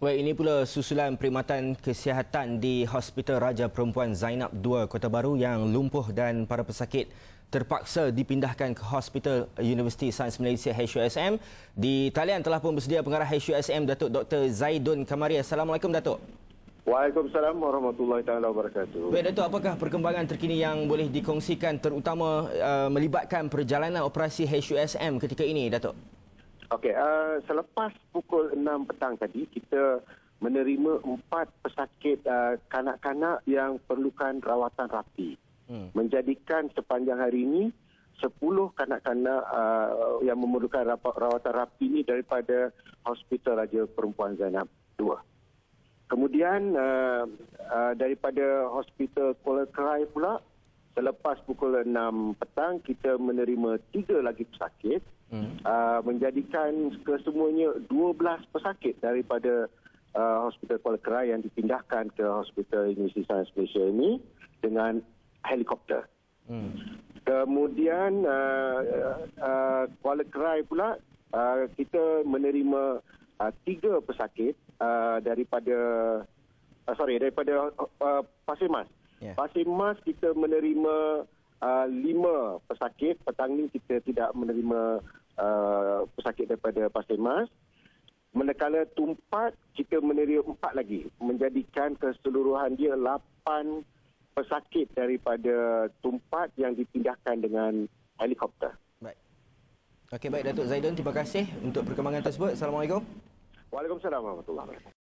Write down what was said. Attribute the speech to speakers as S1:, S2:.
S1: Baik, ini pula susulan perkhidmatan kesihatan di Hospital Raja Perempuan Zainab 2 Kota Bharu yang lumpuh dan para pesakit terpaksa dipindahkan ke Hospital Universiti Sains Malaysia HUSM. Di talian telah pun bersedia Pengarah HUSM Datuk Dr Zaidun Kamari. Assalamualaikum Datuk.
S2: Waalaikumsalam warahmatullahi taala wabarakatuh.
S1: Baik Datuk, apakah perkembangan terkini yang boleh dikongsikan terutama melibatkan perjalanan operasi HUSM ketika ini Datuk?
S2: Okey, selepas pukul 6 petang tadi, kita menerima 4 pesakit kanak-kanak yang perlukan rawatan rapi. Menjadikan sepanjang hari ini 10 kanak-kanak yang memerlukan rawatan rapi ini daripada Hospital Raja Perempuan Zainab 2. Kemudian daripada Hospital Kuala Kerai pula, selepas pukul 6 petang, kita menerima 3 lagi pesakit. Menjadikan kesemuanya 12 pesakit daripada Hospital Kuala Kerai yang dipindahkan ke Hospital Universiti Sains Malaysia ini dengan helikopter. Kemudian Kuala Kerai pula kita menerima 3 pesakit daripada Pasir Mas. Pasir Mas kita menerima 5 pesakit. Petang ni kita tidak menerima pesakit daripada Pasir Mas. Manakala Tumpat kita menerima 4 lagi, menjadikan keseluruhan dia 8 pesakit daripada Tumpat yang dipindahkan dengan helikopter.
S1: Baik. Okey, baik Datuk Zaidun, terima kasih untuk perkembangan tersebut. Assalamualaikum.
S2: Waalaikumsalam warahmatullahi wabarakatuh.